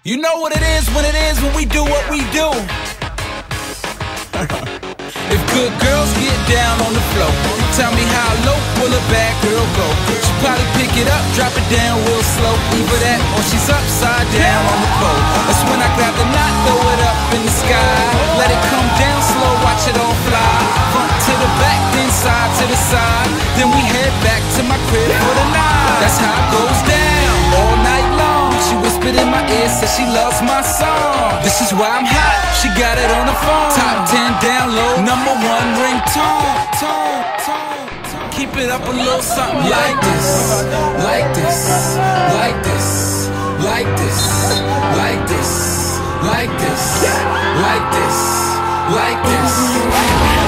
You know what it is when we do what we do. If good girls get down on the floor, tell me how low will a bad girl go? She probably pick it up, drop it down real slow. Either that or she's upside down on the pole. That's when I grab the knot, throw it up in the sky. Let it come down slow, watch it all fly. Front to the back, then side to the side. Then we head back to my crib for the night. That's how it goes down all night long. She whispered in my ear, said she loves my song. This is why I'm hot, she got it on the phone. Top 10 download, #1 ringtone. Keep it up a little something like this, like this, like this, like this, like this, like this, like this, like this.